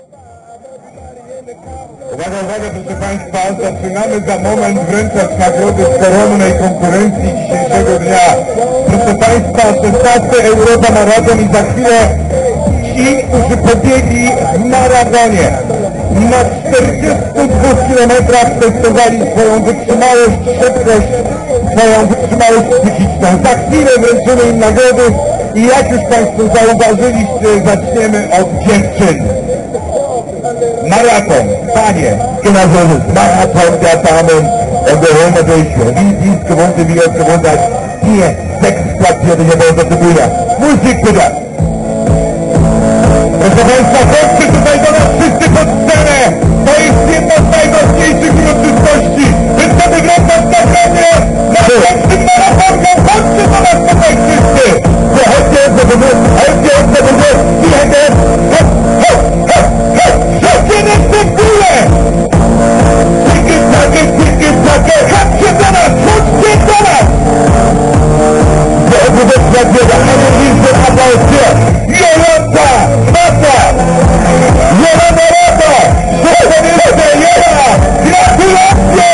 Uwaga, uwaga, proszę Państwa, zaczynamy za moment wręczać nagrody z koronnej konkurencji dzisiejszego dnia. Proszę Państwa, 16 Europa Maraton i za chwilę ci, którzy pobiegli w maratonie. Na 42 kilometrach testowali swoją wytrzymałość, szybkość, swoją wytrzymałość psychiczną. Za chwilę wręczymy im nagrody i jak już Państwo zauważyliście, zaczniemy od dziewczyn. Marathon, Panie, genau so ist es. Marathon der Damen und wir holen natürlich, wie Sie es gewohnt sind, wie wir es gewohnt seid, hier 6 Platzierte hier bei unserer Tribüne. Musik bitte! Proszę Państwa, chodźcie tutaj do nas wszyscy pod scenę! To jest jedna z najważniejszych uroczystości! Więc to wygląda w nagrodzie na pierwszym maratonie! Chodźcie do nas tutaj wszyscy! Chodźcie od tego, chodźcie od tego, die Hände! Chodźcie na tę górę! Tiki, chodźcie do nas! Chodźcie do nas! Do obywatela biega, ale widzę aplauz hier! Jolanta! Mata! Jolanta Rata! Szanowni Jela! Gratulacje!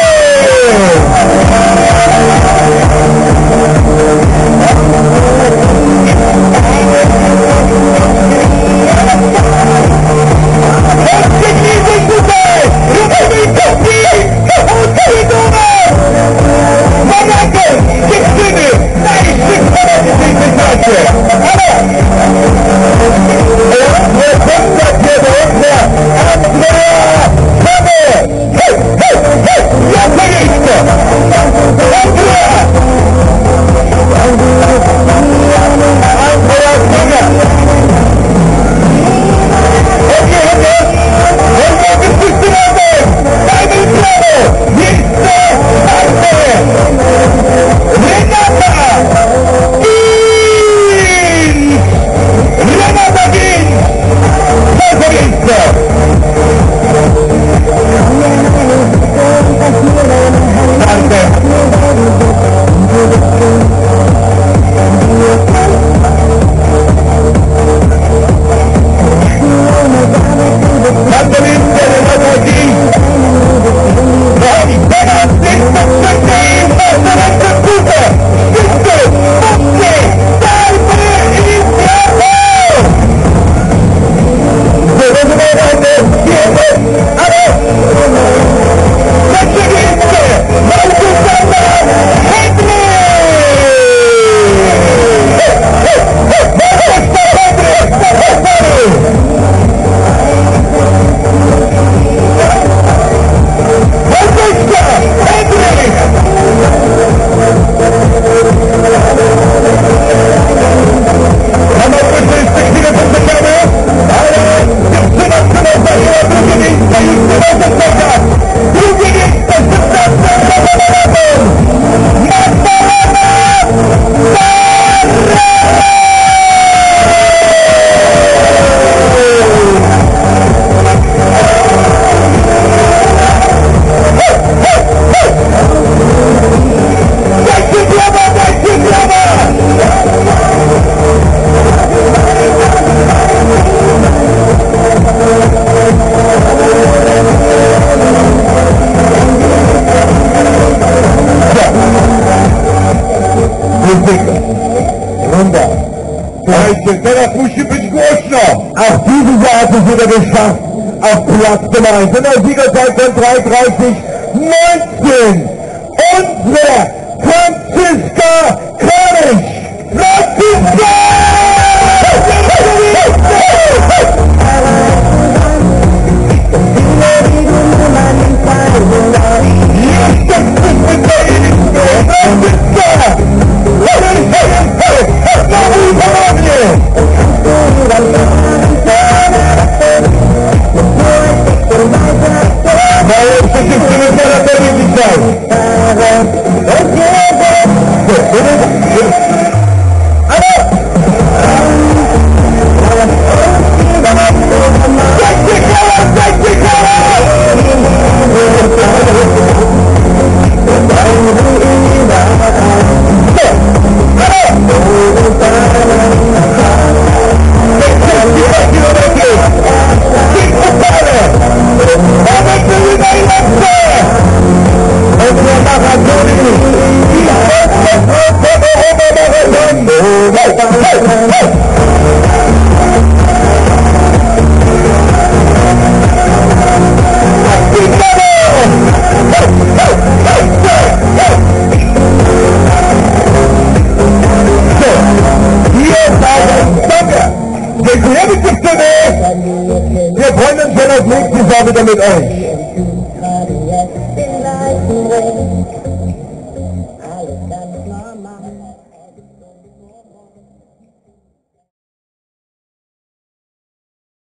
Teraz musi być głośno! Auch diese Jahr hat es wieder geschafft, auf Platz Nummer 1. In der Siegerzeit von 3:30:19. Unsere Franziska Kranich! Franziska! and you